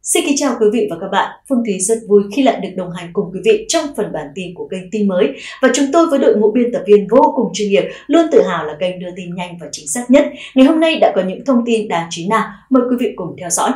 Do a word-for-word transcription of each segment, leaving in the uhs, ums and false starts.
Xin kính chào quý vị và các bạn. Phương Thúy rất vui khi lại được đồng hành cùng quý vị trong phần bản tin của kênh Tin Mới. Và chúng tôi với đội ngũ biên tập viên vô cùng chuyên nghiệp luôn tự hào là kênh đưa tin nhanh và chính xác nhất. Ngày hôm nay đã có những thông tin đáng chú ý nào? Mời quý vị cùng theo dõi.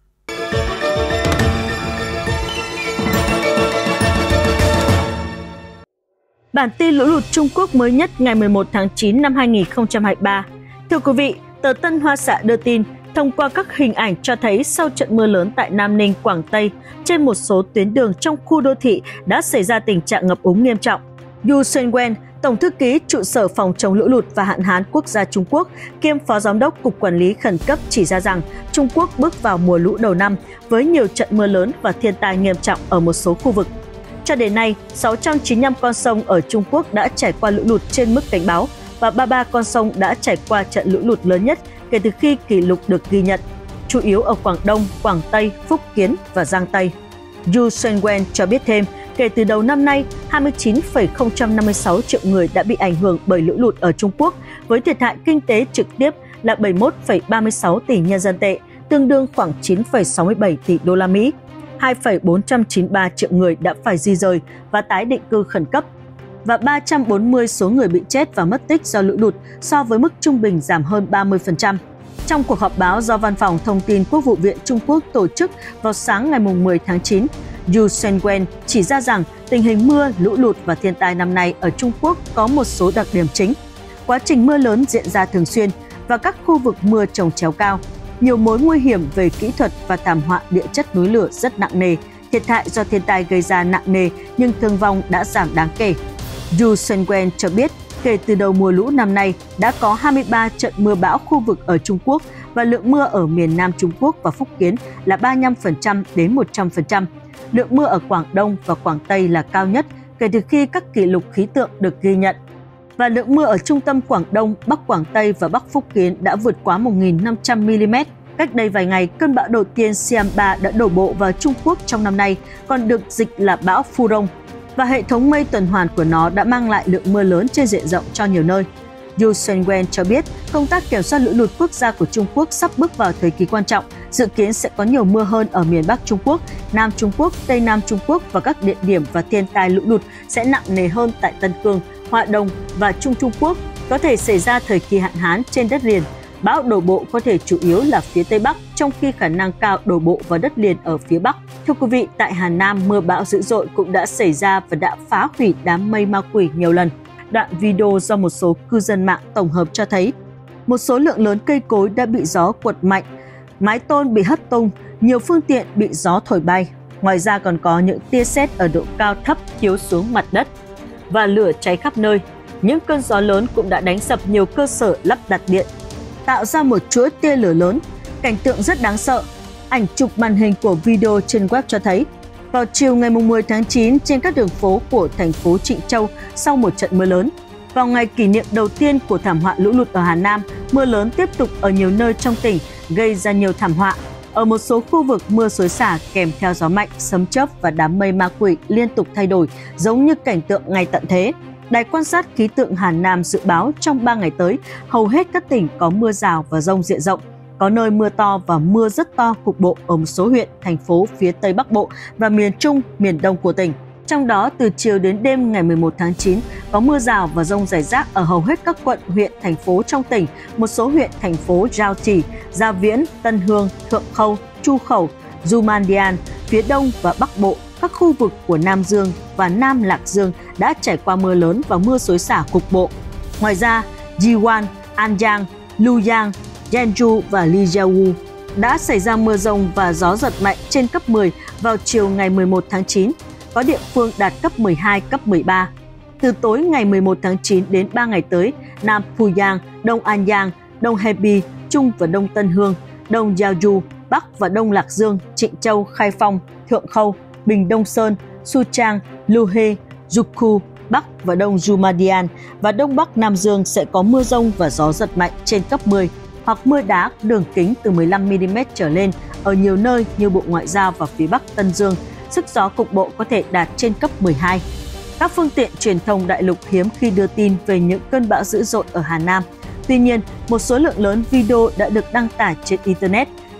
Bản tin lũ lụt Trung Quốc mới nhất ngày mười một tháng chín năm hai nghìn không trăm hai mươi ba. Thưa quý vị, tờ Tân Hoa Xã đưa tin, thông qua các hình ảnh cho thấy sau trận mưa lớn tại Nam Ninh, Quảng Tây, trên một số tuyến đường trong khu đô thị đã xảy ra tình trạng ngập úng nghiêm trọng. Yu Shenwen, Tổng thư ký trụ sở phòng chống lũ lụt và hạn hán quốc gia Trung Quốc, kiêm Phó Giám đốc Cục Quản lý Khẩn cấp chỉ ra rằng Trung Quốc bước vào mùa lũ đầu năm với nhiều trận mưa lớn và thiên tai nghiêm trọng ở một số khu vực. Cho đến nay, sáu trăm chín mươi lăm con sông ở Trung Quốc đã trải qua lũ lụt trên mức cảnh báo và ba mươi ba con sông đã trải qua trận lũ lụt lớn nhất kể từ khi kỷ lục được ghi nhận, chủ yếu ở Quảng Đông, Quảng Tây, Phúc Kiến và Giang Tây. Yu Shenwen cho biết thêm, kể từ đầu năm nay, hai mươi chín phẩy không năm mươi sáu triệu người đã bị ảnh hưởng bởi lũ lụt ở Trung Quốc, với thiệt hại kinh tế trực tiếp là bảy mươi mốt phẩy ba mươi sáu tỷ nhân dân tệ, tương đương khoảng chín phẩy sáu mươi bảy tỷ đô la Mỹ. hai phẩy bốn trăm chín mươi ba triệu người đã phải di rời và tái định cư khẩn cấp, và ba trăm bốn mươi số người bị chết và mất tích do lũ lụt so với mức trung bình giảm hơn ba mươi phần trăm. Trong cuộc họp báo do Văn phòng Thông tin Quốc vụ viện Trung Quốc tổ chức vào sáng ngày mười tháng chín, Yu Shenwen chỉ ra rằng tình hình mưa, lũ lụt và thiên tai năm nay ở Trung Quốc có một số đặc điểm chính. Quá trình mưa lớn diễn ra thường xuyên và các khu vực mưa chồng chéo cao, nhiều mối nguy hiểm về kỹ thuật và thảm họa địa chất núi lửa rất nặng nề, thiệt hại do thiên tai gây ra nặng nề nhưng thương vong đã giảm đáng kể. Yu Shenwen cho biết, kể từ đầu mùa lũ năm nay đã có hai mươi ba trận mưa bão khu vực ở Trung Quốc và lượng mưa ở miền Nam Trung Quốc và Phúc Kiến là ba mươi lăm phần trăm đến một trăm phần trăm. Lượng mưa ở Quảng Đông và Quảng Tây là cao nhất kể từ khi các kỷ lục khí tượng được ghi nhận. Và lượng mưa ở trung tâm Quảng Đông, Bắc Quảng Tây và Bắc Phúc Kiến đã vượt quá một nghìn năm trăm mi li mét. Cách đây vài ngày, cơn bão đầu tiên Siam ba đã đổ bộ vào Trung Quốc trong năm nay, còn được dịch là bão Furong. Và hệ thống mây tuần hoàn của nó đã mang lại lượng mưa lớn trên diện rộng cho nhiều nơi. Yu Shenwen cho biết, công tác kiểm soát lũ lụt quốc gia của Trung Quốc sắp bước vào thời kỳ quan trọng, dự kiến sẽ có nhiều mưa hơn ở miền Bắc Trung Quốc, Nam Trung Quốc, Tây Nam Trung Quốc và các địa điểm và thiên tai lũ lụt sẽ nặng nề hơn tại Tân Cương, Hoa Đông và Trung Trung Quốc, có thể xảy ra thời kỳ hạn hán trên đất liền. Bão đổ bộ có thể chủ yếu là phía Tây Bắc, trong khi khả năng cao đổ bộ vào đất liền ở phía Bắc. Thưa quý vị, tại Hà Nam, mưa bão dữ dội cũng đã xảy ra và đã phá hủy đám mây ma quỷ nhiều lần. Đoạn video do một số cư dân mạng tổng hợp cho thấy, một số lượng lớn cây cối đã bị gió quật mạnh, mái tôn bị hất tung, nhiều phương tiện bị gió thổi bay. Ngoài ra còn có những tia sét ở độ cao thấp chiếu xuống mặt đất và lửa cháy khắp nơi. Những cơn gió lớn cũng đã đánh sập nhiều cơ sở lắp đặt điện, tạo ra một chuỗi tia lửa lớn, cảnh tượng rất đáng sợ. Ảnh chụp màn hình của video trên web cho thấy, vào chiều ngày mười tháng chín trên các đường phố của thành phố Trịnh Châu sau một trận mưa lớn. Vào ngày kỷ niệm đầu tiên của thảm họa lũ lụt ở Hà Nam, mưa lớn tiếp tục ở nhiều nơi trong tỉnh gây ra nhiều thảm họa. Ở một số khu vực mưa xối xả kèm theo gió mạnh, sấm chớp và đám mây ma quỷ liên tục thay đổi giống như cảnh tượng ngày tận thế. Đài quan sát khí tượng Hà Nam dự báo trong ba ngày tới, hầu hết các tỉnh có mưa rào và dông diện rộng. Có nơi mưa to và mưa rất to cục bộ ở một số huyện, thành phố phía Tây Bắc Bộ và miền Trung, miền Đông của tỉnh. Trong đó, từ chiều đến đêm ngày mười một tháng chín, có mưa rào và dông rải rác ở hầu hết các quận, huyện, thành phố trong tỉnh, một số huyện, thành phố Giao Chỉ, Gia Viễn, Tân Hương, Thượng Khâu, Chu Khẩu, Jumandian, phía Đông và Bắc Bộ. Các khu vực của Nam Dương và Nam Lạc Dương đã trải qua mưa lớn và mưa xối xả cục bộ. Ngoài ra, Jiwan, An Giang, Luoyang, Jeonju và Lijiao đã xảy ra mưa rông và gió giật mạnh trên cấp mười vào chiều ngày mười một tháng chín, có địa phương đạt cấp mười hai, cấp mười ba. Từ tối ngày mười một tháng chín đến ba ngày tới, Nam Puyang, Đông An Giang, Đông Hebei, Trung và Đông Tân Hương, Đông Jeonju, Bắc và Đông Lạc Dương, Trịnh Châu, Khai Phong, Thượng Khâu, Bình Đông Sơn, Suchang, Luhe, Jukku, Bắc và Đông Jumadian và Đông Bắc Nam Dương sẽ có mưa rông và gió giật mạnh trên cấp mười hoặc mưa đá đường kính từ mười lăm mi li mét trở lên ở nhiều nơi như Bộ Ngoại giao và phía Bắc Tân Dương. Sức gió cục bộ có thể đạt trên cấp mười hai. Các phương tiện truyền thông đại lục hiếm khi đưa tin về những cơn bão dữ dội ở Hà Nam. Tuy nhiên, một số lượng lớn video đã được đăng tải trên Internet.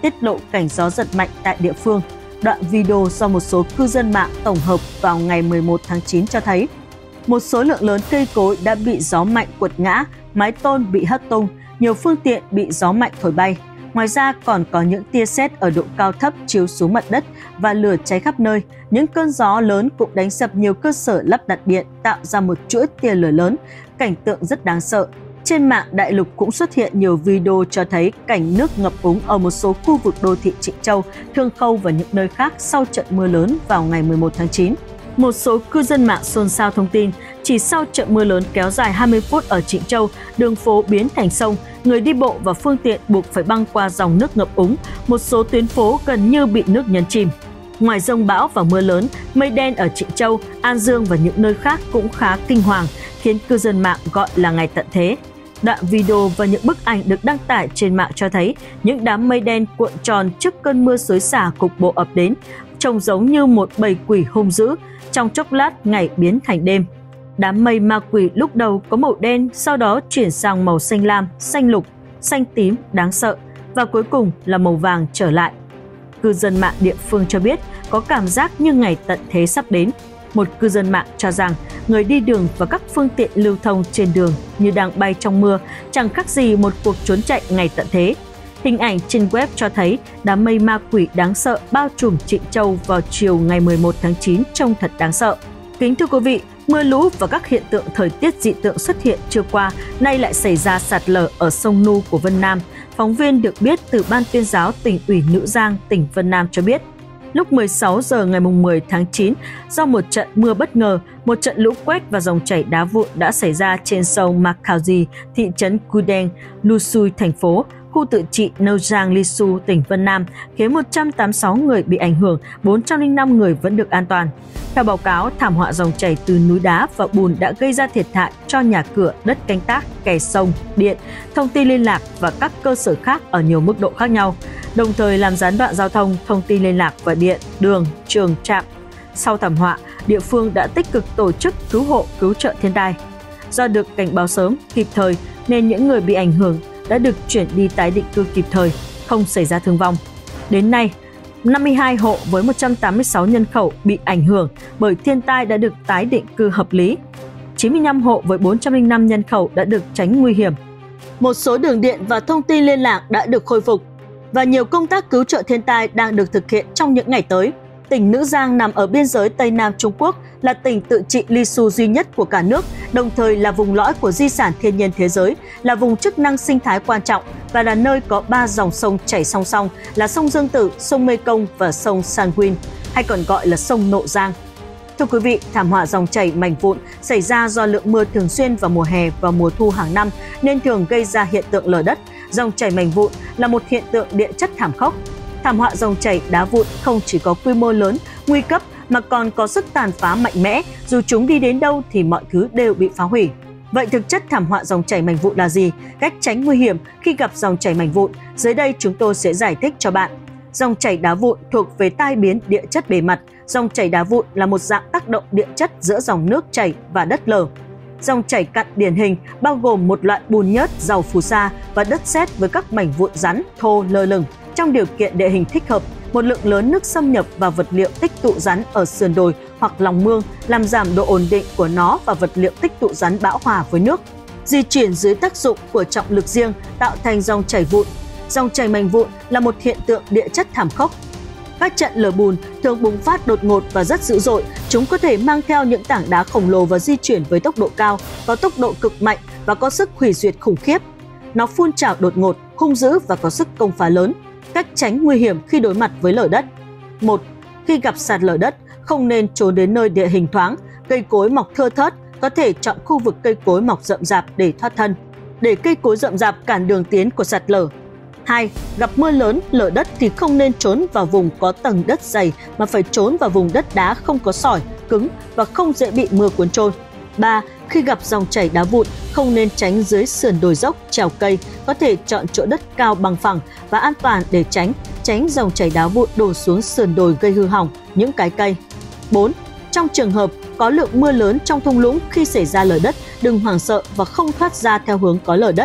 tiết lộ cảnh gió giật mạnh tại địa phương. Đoạn video do một số cư dân mạng tổng hợp vào ngày mười một tháng chín cho thấy một số lượng lớn cây cối đã bị gió mạnh quật ngã, mái tôn bị hất tung, nhiều phương tiện bị gió mạnh thổi bay. Ngoài ra còn có những tia sét ở độ cao thấp chiếu xuống mặt đất và lửa cháy khắp nơi. Những cơn gió lớn cũng đánh sập nhiều cơ sở lắp đặt điện, tạo ra một chuỗi tia lửa lớn, cảnh tượng rất đáng sợ. Trên mạng đại lục cũng xuất hiện nhiều video cho thấy cảnh nước ngập úng ở một số khu vực đô thị Trịnh Châu, Thương Khâu và những nơi khác sau trận mưa lớn vào ngày mười một tháng chín. Một số cư dân mạng xôn xao thông tin, chỉ sau trận mưa lớn kéo dài hai mươi phút ở Trịnh Châu, đường phố biến thành sông, người đi bộ và phương tiện buộc phải băng qua dòng nước ngập úng, một số tuyến phố gần như bị nước nhấn chìm. Ngoài dông bão và mưa lớn, mây đen ở Trịnh Châu, An Dương và những nơi khác cũng khá kinh hoàng, khiến cư dân mạng gọi là ngày tận thế. Đoạn video và những bức ảnh được đăng tải trên mạng cho thấy những đám mây đen cuộn tròn trước cơn mưa xối xả cục bộ ập đến, trông giống như một bầy quỷ hung dữ, trong chốc lát ngày biến thành đêm. Đám mây ma quỷ lúc đầu có màu đen, sau đó chuyển sang màu xanh lam, xanh lục, xanh tím đáng sợ và cuối cùng là màu vàng trở lại. Cư dân mạng địa phương cho biết có cảm giác như ngày tận thế sắp đến. Một cư dân mạng cho rằng người đi đường và các phương tiện lưu thông trên đường như đang bay trong mưa, chẳng khác gì một cuộc trốn chạy ngày tận thế. Hình ảnh trên web cho thấy đám mây ma quỷ đáng sợ bao trùm Trịnh Châu vào chiều ngày mười một tháng chín trông thật đáng sợ. Kính thưa quý vị, mưa lũ và các hiện tượng thời tiết dị tượng xuất hiện trưa qua, nay lại xảy ra sạt lở ở sông Nu của Vân Nam. Phóng viên được biết từ Ban Tuyên giáo Tỉnh ủy Nữ Giang, tỉnh Vân Nam cho biết, lúc mười sáu giờ ngày mười tháng chín, do một trận mưa bất ngờ, một trận lũ quét và dòng chảy đá vụn đã xảy ra trên sông Macauji, thị trấn Cudeng, Lusui, thành phố, khu tự trị Nâu Giang Lisu, tỉnh Vân Nam, khiến một trăm tám mươi sáu người bị ảnh hưởng, bốn trăm lẻ năm người vẫn được an toàn. Theo báo cáo, thảm họa dòng chảy từ núi đá và bùn đã gây ra thiệt hại cho nhà cửa, đất canh tác, kè sông, điện, thông tin liên lạc và các cơ sở khác ở nhiều mức độ khác nhau, đồng thời làm gián đoạn giao thông, thông tin liên lạc và điện, đường, trường, trạm. Sau thảm họa, địa phương đã tích cực tổ chức cứu hộ, cứu trợ thiên tai. Do được cảnh báo sớm, kịp thời nên những người bị ảnh hưởng đã được chuyển đi tái định cư kịp thời, không xảy ra thương vong. Đến nay, năm mươi hai hộ với một trăm tám mươi sáu nhân khẩu bị ảnh hưởng bởi thiên tai đã được tái định cư hợp lý. chín mươi lăm hộ với bốn trăm lẻ năm nhân khẩu đã được tránh nguy hiểm. Một số đường điện và thông tin liên lạc đã được khôi phục và nhiều công tác cứu trợ thiên tai đang được thực hiện trong những ngày tới. Tỉnh Nữ Giang nằm ở biên giới Tây Nam Trung Quốc, là tỉnh tự trị Lisu duy nhất của cả nước, đồng thời là vùng lõi của di sản thiên nhiên thế giới, là vùng chức năng sinh thái quan trọng và là nơi có ba dòng sông chảy song song là sông Dương Tử, sông Mê Công và sông Sanguin, hay còn gọi là sông Nộ Giang. Thưa quý vị, thảm họa dòng chảy mảnh vụn xảy ra do lượng mưa thường xuyên vào mùa hè và mùa thu hàng năm nên thường gây ra hiện tượng lở đất. Dòng chảy mảnh vụn là một hiện tượng địa chất thảm khốc. Thảm họa dòng chảy đá vụn không chỉ có quy mô lớn, nguy cấp mà còn có sức tàn phá mạnh mẽ, dù chúng đi đến đâu thì mọi thứ đều bị phá hủy. Vậy thực chất thảm họa dòng chảy mảnh vụn là gì? Cách tránh nguy hiểm khi gặp dòng chảy mảnh vụn, dưới đây chúng tôi sẽ giải thích cho bạn. Dòng chảy đá vụn thuộc về tai biến địa chất bề mặt. Dòng chảy đá vụn là một dạng tác động địa chất giữa dòng nước chảy và đất lở. Dòng chảy cặn điển hình bao gồm một loại bùn nhớt giàu phù sa và đất sét với các mảnh vụn rắn, thô lơ lửng. Trong điều kiện địa hình thích hợp, một lượng lớn nước xâm nhập vào vật liệu tích tụ rắn ở sườn đồi hoặc lòng mương làm giảm độ ổn định của nó và vật liệu tích tụ rắn bão hòa với nước, di chuyển dưới tác dụng của trọng lực riêng tạo thành dòng chảy vụn. Dòng chảy mảnh vụn là một hiện tượng địa chất thảm khốc. Các trận lở bùn thường bùng phát đột ngột và rất dữ dội. Chúng có thể mang theo những tảng đá khổng lồ và di chuyển với tốc độ cao, có tốc độ cực mạnh và có sức hủy diệt khủng khiếp. Nó phun trào đột ngột, hung dữ và có sức công phá lớn. Cách tránh nguy hiểm khi đối mặt với lở đất. một. Khi gặp sạt lở đất, không nên trốn đến nơi địa hình thoáng, cây cối mọc thưa thớt, có thể chọn khu vực cây cối mọc rậm rạp để thoát thân, để cây cối rậm rạp cản đường tiến của sạt lở. hai. Gặp mưa lớn, lở đất thì không nên trốn vào vùng có tầng đất dày mà phải trốn vào vùng đất đá không có sỏi, cứng và không dễ bị mưa cuốn trôi. ba. Khi gặp dòng chảy đá vụn, không nên tránh dưới sườn đồi dốc, trèo cây, có thể chọn chỗ đất cao bằng phẳng và an toàn để tránh, tránh dòng chảy đá vụn đổ xuống sườn đồi gây hư hỏng những cái cây. bốn. Trong trường hợp có lượng mưa lớn trong thung lũng khi xảy ra lở đất, đừng hoảng sợ và không thoát ra theo hướng có lở đất.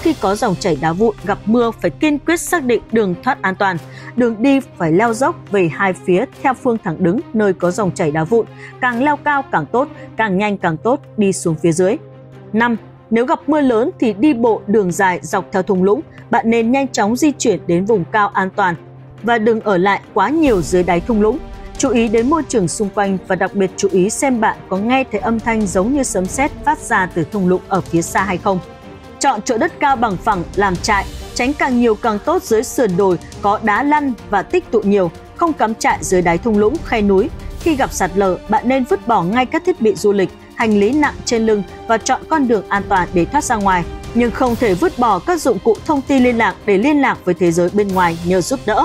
khi có dòng chảy đá vụn, gặp mưa phải kiên quyết xác định đường thoát an toàn. Đường đi phải leo dốc về hai phía theo phương thẳng đứng nơi có dòng chảy đá vụn, càng leo cao càng tốt, càng nhanh càng tốt, đi xuống phía dưới. năm. Nếu gặp mưa lớn thì đi bộ đường dài dọc theo thung lũng, bạn nên nhanh chóng di chuyển đến vùng cao an toàn và đừng ở lại quá nhiều dưới đáy thung lũng. Chú ý đến môi trường xung quanh và đặc biệt chú ý xem bạn có nghe thấy âm thanh giống như sấm sét phát ra từ thung lũng ở phía xa hay không. Chọn chỗ đất cao bằng phẳng làm trại, tránh càng nhiều càng tốt dưới sườn đồi có đá lăn và tích tụ nhiều, không cắm trại dưới đáy thung lũng, khe núi. Khi gặp sạt lở, bạn nên vứt bỏ ngay các thiết bị du lịch, hành lý nặng trên lưng và chọn con đường an toàn để thoát ra ngoài. Nhưng không thể vứt bỏ các dụng cụ thông tin liên lạc để liên lạc với thế giới bên ngoài nhờ giúp đỡ.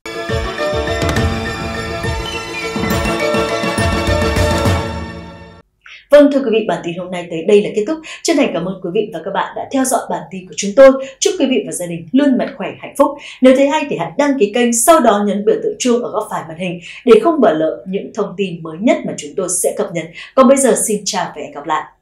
Vâng, thưa quý vị, bản tin hôm nay tới đây là kết thúc. Chân thành cảm ơn quý vị và các bạn đã theo dõi bản tin của chúng tôi. Chúc quý vị và gia đình luôn mạnh khỏe, hạnh phúc. Nếu thấy hay thì hãy đăng ký kênh, sau đó nhấn biểu tượng chuông ở góc phải màn hình để không bỏ lỡ những thông tin mới nhất mà chúng tôi sẽ cập nhật. Còn bây giờ xin chào và hẹn gặp lại.